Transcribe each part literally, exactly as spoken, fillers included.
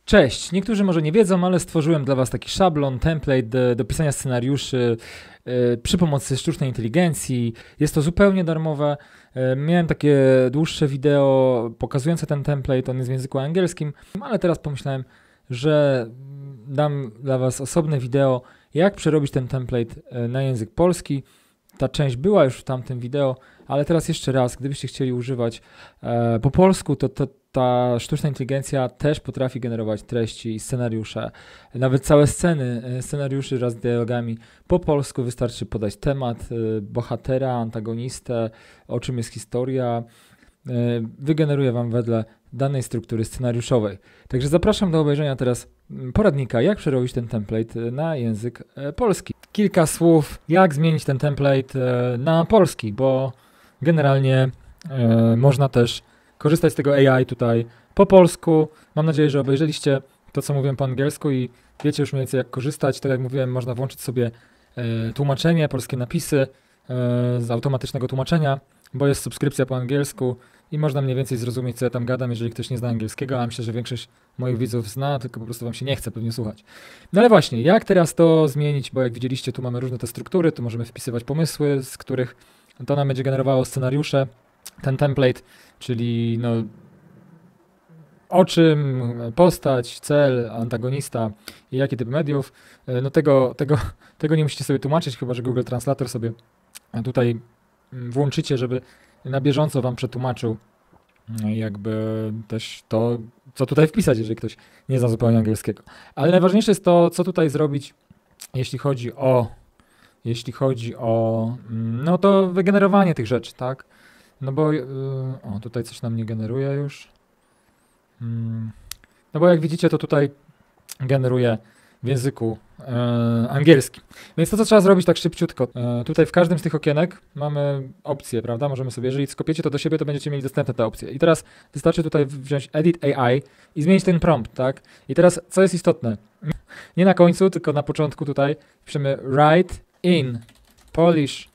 Cześć, niektórzy może nie wiedzą, ale stworzyłem dla Was taki szablon, template do, do pisania scenariuszy yy, przy pomocy sztucznej inteligencji. Jest to zupełnie darmowe. Yy, miałem takie dłuższe wideo pokazujące ten template, on jest w języku angielskim, ale teraz pomyślałem, że dam dla Was osobne wideo, jak przerobić ten template yy, na język polski. Ta część była już w tamtym wideo, ale teraz jeszcze raz, gdybyście chcieli używać e, po polsku, to, to ta sztuczna inteligencja też potrafi generować treści i scenariusze, nawet całe sceny e, scenariuszy wraz z dialogami po polsku. Wystarczy podać temat, e, bohatera, antagonistę, o czym jest historia. E, wygeneruje Wam wedle danej struktury scenariuszowej. Także zapraszam do obejrzenia teraz poradnika, jak przerobić ten template na język e, polski. Kilka słów, jak zmienić ten template e, na polski, bo generalnie e, można też korzystać z tego A I tutaj po polsku. Mam nadzieję, że obejrzeliście to, co mówiłem po angielsku i wiecie już mniej więcej, jak korzystać. Tak jak mówiłem, można włączyć sobie e, tłumaczenie, polskie napisy e, z automatycznego tłumaczenia, bo jest subskrypcja po angielsku i można mniej więcej zrozumieć, co ja tam gadam, jeżeli ktoś nie zna angielskiego, a myślę, że większość moich widzów zna, tylko po prostu wam się nie chce pewnie słuchać. No ale właśnie, jak teraz to zmienić, bo jak widzieliście, tu mamy różne te struktury, tu możemy wpisywać pomysły, z których to nam będzie generowało scenariusze, ten template, czyli no o czym, postać, cel, antagonista i jakie typy mediów. No tego, tego, tego nie musicie sobie tłumaczyć, chyba że Google Translator sobie tutaj włączycie, żeby na bieżąco wam przetłumaczył jakby też to, co tutaj wpisać, jeżeli ktoś nie zna zupełnie angielskiego. Ale najważniejsze jest to, co tutaj zrobić, jeśli chodzi o jeśli chodzi o no to wygenerowanie tych rzeczy, tak? No bo yy, o, tutaj coś nam nie generuje już. Hmm. No bo jak widzicie, to tutaj generuje w języku e, angielskim. Więc to, co trzeba zrobić tak szybciutko. E, tutaj w każdym z tych okienek mamy opcje, prawda? Możemy sobie, jeżeli skopiecie to do siebie, to będziecie mieli dostępne te opcje. I teraz wystarczy tutaj wziąć Edit A I i zmienić ten prompt, tak? I teraz, co jest istotne? Nie na końcu, tylko na początku tutaj piszemy write in Polish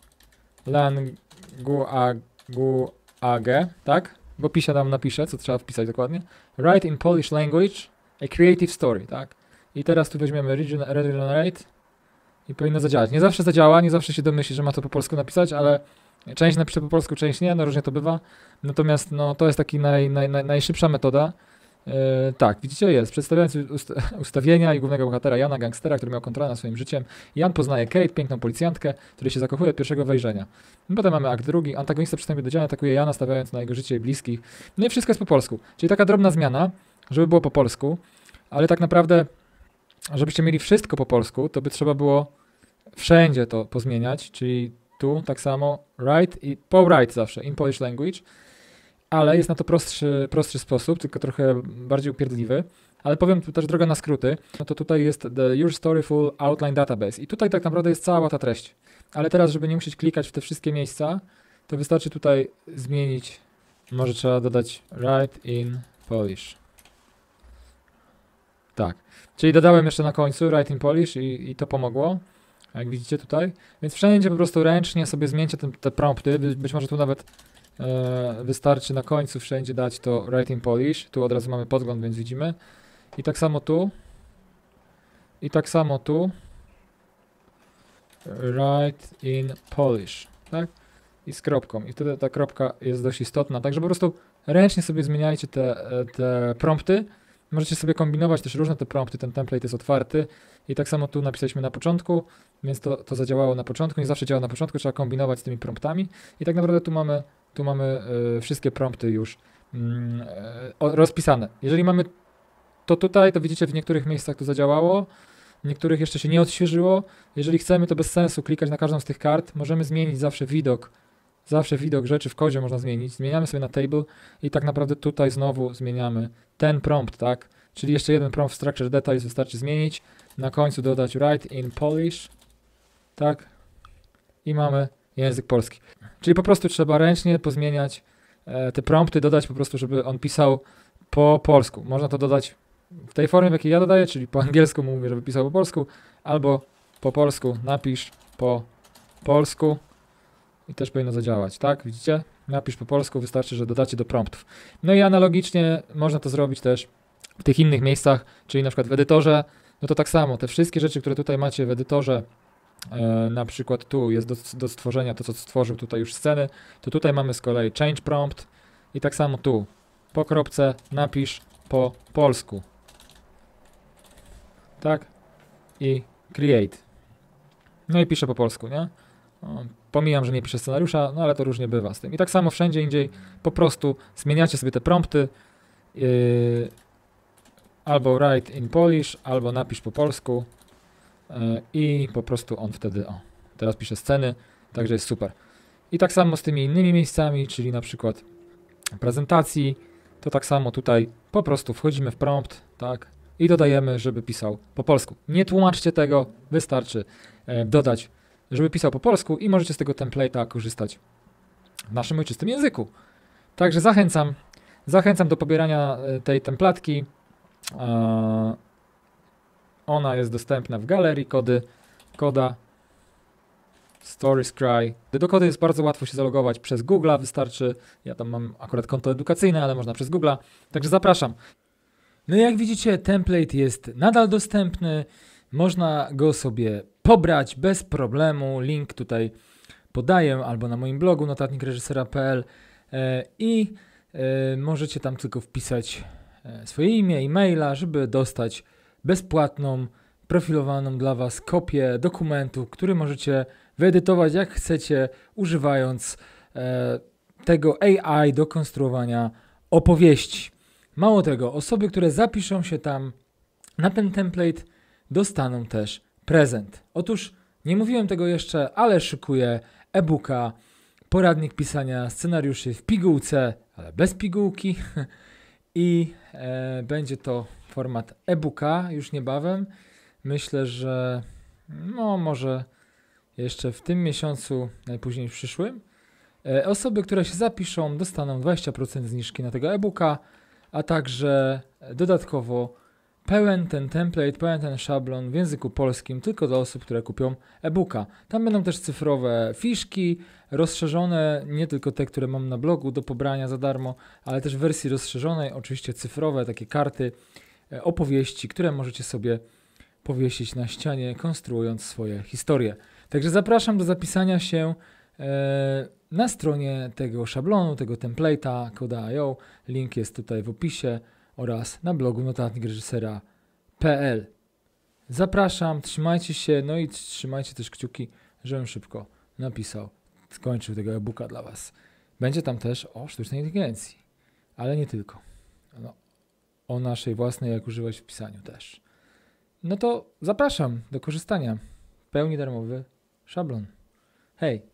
language, tak? Bo pisze nam napisze, co trzeba wpisać dokładnie. Write in Polish language a creative story, tak? I teraz tu weźmiemy regenerate i powinno zadziałać. Nie zawsze zadziała, nie zawsze się domyśli, że ma to po polsku napisać, ale część napisze po polsku, część nie, no różnie to bywa. Natomiast no, to jest taki naj, naj, naj, najszybsza metoda. Yy, tak, widzicie, jest. Przedstawiając ust ustawienia i głównego bohatera Jana, gangstera, który miał kontrolę nad swoim życiem. Jan poznaje Kate, piękną policjantkę, której się zakochuje od pierwszego wejrzenia. Potem mamy akt drugi. Antagonista przystępuje do działania, atakuje Jana, stawiając na jego życie i bliskich. No i wszystko jest po polsku. Czyli taka drobna zmiana, żeby było po polsku, ale tak naprawdę żebyście mieli wszystko po polsku, to by trzeba było wszędzie to pozmieniać, czyli tu tak samo write i po write zawsze in Polish language, ale jest na to prostszy, prostszy sposób, tylko trochę bardziej upierdliwy, ale powiem tu też droga na skróty, no to tutaj jest the Your Storyful Outline Database i tutaj tak naprawdę jest cała ta treść, ale teraz, żeby nie musieć klikać w te wszystkie miejsca, to wystarczy tutaj zmienić, może trzeba dodać write in Polish. Tak, czyli dodałem jeszcze na końcu write in Polish i, i to pomogło, jak widzicie tutaj. Więc wszędzie po prostu ręcznie sobie zmieńcie te, te prompty, By, być może tu nawet e, wystarczy na końcu wszędzie dać to write in Polish. Tu od razu mamy podgląd, więc widzimy. I tak samo tu. I tak samo tu. Write in Polish, tak? I z kropką. I wtedy ta kropka jest dość istotna, także po prostu ręcznie sobie zmieniajcie te, te prompty. Możecie sobie kombinować też różne te prompty, ten template jest otwarty i tak samo tu napisaliśmy na początku, więc to, to zadziałało na początku, nie zawsze działa na początku, trzeba kombinować z tymi promptami i tak naprawdę tu mamy, tu mamy y, wszystkie prompty już y, rozpisane. Jeżeli mamy to tutaj, to widzicie, w niektórych miejscach to zadziałało, w niektórych jeszcze się nie odświeżyło. Jeżeli chcemy, to bez sensu klikać na każdą z tych kart, możemy zmienić zawsze widok, zawsze widok rzeczy w kodzie można zmienić. Zmieniamy sobie na table i tak naprawdę tutaj znowu zmieniamy ten prompt, tak? Czyli jeszcze jeden prompt w structure details wystarczy zmienić. Na końcu dodać write in Polish, tak? I mamy język polski. Czyli po prostu trzeba ręcznie pozmieniać e, te prompty, dodać po prostu, żeby on pisał po polsku. Można to dodać w tej formie, w jakiej ja dodaję, czyli po angielsku mówię, żeby pisał po polsku, albo po polsku napisz po polsku. I też powinno zadziałać, tak? Widzicie? Napisz po polsku, wystarczy, że dodacie do promptów. No i analogicznie można to zrobić też w tych innych miejscach, czyli na przykład w edytorze, no to tak samo, te wszystkie rzeczy, które tutaj macie w edytorze, e, na przykład tu jest do, do stworzenia to, co stworzył tutaj już sceny, to tutaj mamy z kolei change prompt i tak samo tu, po kropce napisz po polsku, tak, i create, no i piszę po polsku, nie? O, pomijam, że nie piszę scenariusza, no ale to różnie bywa z tym. I tak samo wszędzie indziej po prostu zmieniacie sobie te prompty, yy, albo write in Polish, albo napisz po polsku yy, i po prostu on wtedy, o, teraz pisze sceny, także jest super. I tak samo z tymi innymi miejscami, czyli na przykład prezentacji, to tak samo tutaj po prostu wchodzimy w prompt, tak, i dodajemy, żeby pisał po polsku. Nie tłumaczcie tego, wystarczy yy, dodać, żeby pisał po polsku i możecie z tego template'a korzystać w naszym ojczystym języku. Także zachęcam, zachęcam do pobierania tej templatki. Ona jest dostępna w galerii kody, koda StoryScry. Do kody jest bardzo łatwo się zalogować przez Google'a, wystarczy, ja tam mam akurat konto edukacyjne, ale można przez Google'a, także zapraszam. No i jak widzicie, template jest nadal dostępny, można go sobie pobrać bez problemu, link tutaj podaję albo na moim blogu notatnik reżysera kropka p l e, i e, możecie tam tylko wpisać e, swoje imię, e-maila, żeby dostać bezpłatną, profilowaną dla Was kopię dokumentu, który możecie wyedytować jak chcecie, używając e, tego A I do konstruowania opowieści. Mało tego, osoby, które zapiszą się tam na ten template, dostaną też prezent. Otóż nie mówiłem tego jeszcze, ale szykuję e-booka, poradnik pisania scenariuszy w pigułce, ale bez pigułki i e, będzie to format e-booka już niebawem. Myślę, że no może jeszcze w tym miesiącu, najpóźniej w przyszłym. E, osoby, które się zapiszą, dostaną dwadzieścia procent zniżki na tego e-booka, a także dodatkowo pełen ten template, pełen ten szablon w języku polskim tylko dla osób, które kupią e-booka. Tam będą też cyfrowe fiszki, rozszerzone, nie tylko te, które mam na blogu do pobrania za darmo, ale też w wersji rozszerzonej, oczywiście cyfrowe, takie karty, e, opowieści, które możecie sobie powiesić na ścianie, konstruując swoje historie. Także zapraszam do zapisania się e, na stronie tego szablonu, tego template'a, koda kropka i o. Link jest tutaj w opisie oraz na blogu notatnik reżysera kropka p l. Zapraszam, trzymajcie się, no i trzymajcie też kciuki, żebym szybko napisał, skończył tego e-booka dla Was. Będzie tam też o sztucznej inteligencji, ale nie tylko. No, o naszej własnej, jak używać w pisaniu też. No to zapraszam do korzystania. W pełni darmowy szablon. Hej!